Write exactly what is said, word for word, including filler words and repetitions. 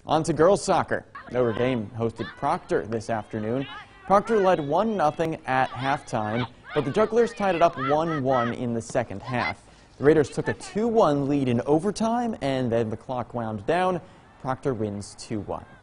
On to girls soccer. Notre Dame hosted Proctor this afternoon. Proctor led one nothing at halftime, but the Jugglers tied it up one one in the second half. The Raiders took a two one lead in overtime, and then the clock wound down. Proctor wins two one.